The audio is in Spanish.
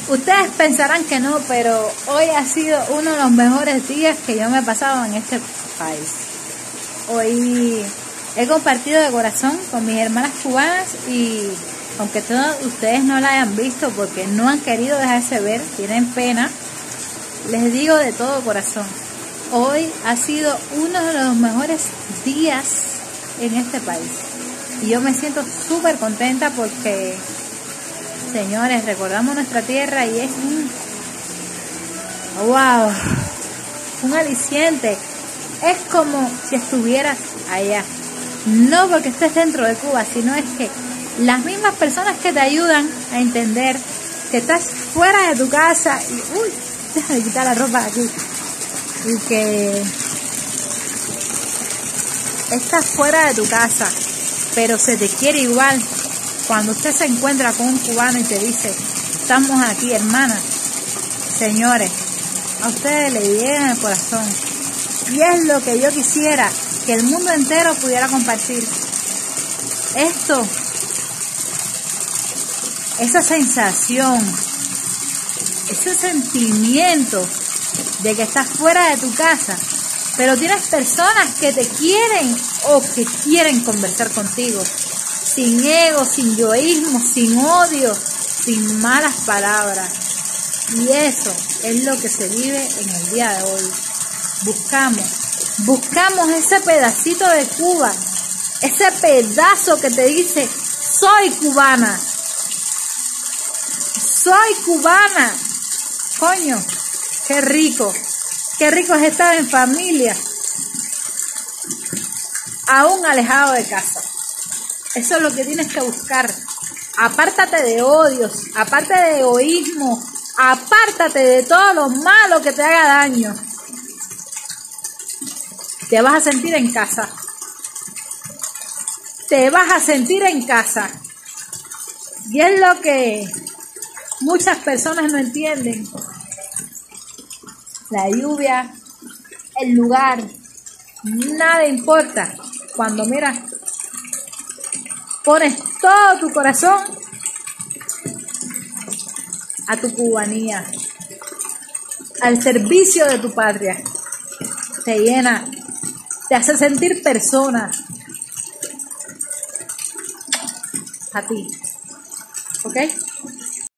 Ustedes pensarán que no, pero hoy ha sido uno de los mejores días que yo me he pasado en este país. Hoy he compartido de corazón con mis hermanas cubanas y aunque todos ustedes no la hayan visto porque no han querido dejarse ver, tienen pena, les digo de todo corazón, hoy ha sido uno de los mejores días en este país. Y yo me siento súper contenta porque, señores, recordamos nuestra tierra y es un aliciente. Es como si estuvieras allá. No porque estés dentro de Cuba, sino es que las mismas personas que te ayudan a entender que estás fuera de tu casa y, déjame quitar la ropa de aquí, y que estás fuera de tu casa, pero se te quiere igual. Cuando usted se encuentra con un cubano y te dice, estamos aquí, hermana, señores, a ustedes le llega en el corazón. Y es lo que yo quisiera, que el mundo entero pudiera compartir. Esto, esa sensación, ese sentimiento de que estás fuera de tu casa, pero tienes personas que te quieren o que quieren conversar contigo, sin ego, sin yoísmo, sin odio, sin malas palabras. Y eso es lo que se vive en el día de hoy. Buscamos ese pedacito de Cuba, ese pedazo que te dice, soy cubana, coño, qué rico es estar en familia, aún alejado de casa. Eso es lo que tienes que buscar. Apártate de odios, apártate de egoísmo, apártate de todo lo malo que te haga daño. Te vas a sentir en casa. Te vas a sentir en casa. Y es lo que muchas personas no entienden. La lluvia, el lugar, nada importa. Cuando miras, pones todo tu corazón a tu cubanía, al servicio de tu patria. Te llena, te hace sentir persona. A ti. ¿Ok?